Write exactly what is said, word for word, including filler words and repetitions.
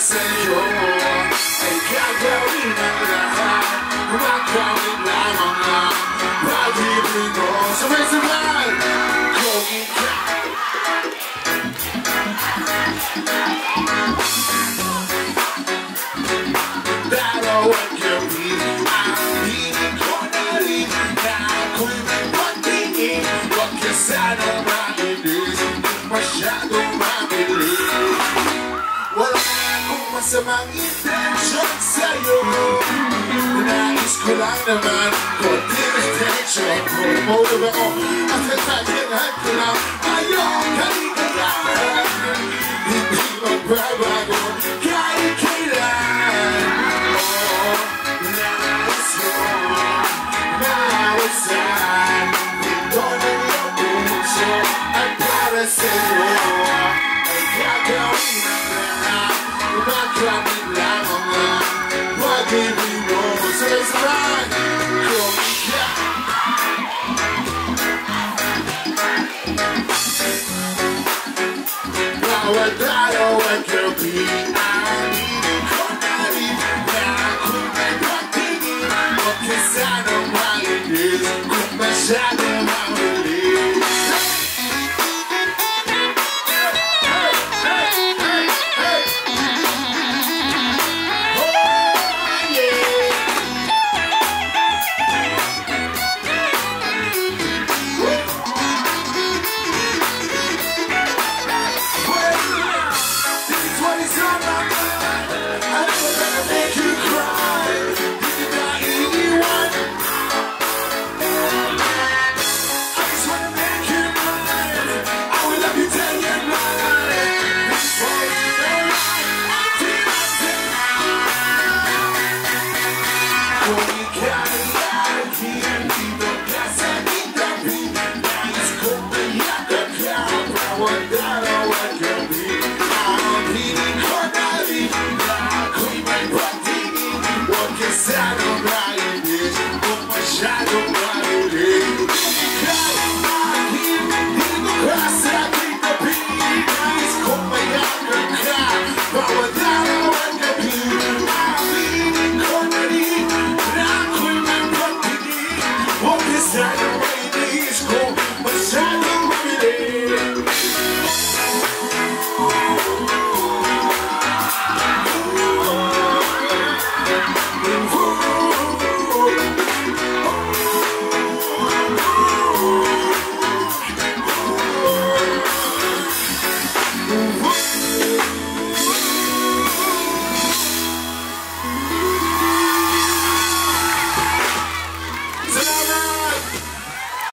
sa'yo ay gagawin ang lahat. Makamit lamang ang pag-ibig mo. Sabay-sabay! Kung ikaw araw at gabi, aaminin ko na rin na ako'y may pagtingin. Huwag ka sana mainis, hindi masyadong mabilis. Wala akong masamang intensyon sa'yo, nais ko lang naman konting attention. Promote ako at natatakot ko lang ayong kaligayahan. Hindi magbabago kahit kailan. Oh, nais mo mabuksan Pinto ng iyong puso at para sa'yo ay gagawin ang lahat. Makamit lamang ang pag-ibig mo. Sabay-sabay! Kung ikaw bawat araw at gabi, aaminin ko na rin na ako'y may pagtingin. Huwag ka sanang mainis kung masyadong mahuli. Kung IKA'y akin, dito ka sa tabi, nais kong mayakap ka bawat araw at gabi. Aaminin ko na rin na ako'y may pagtingin. Huwag ka sanang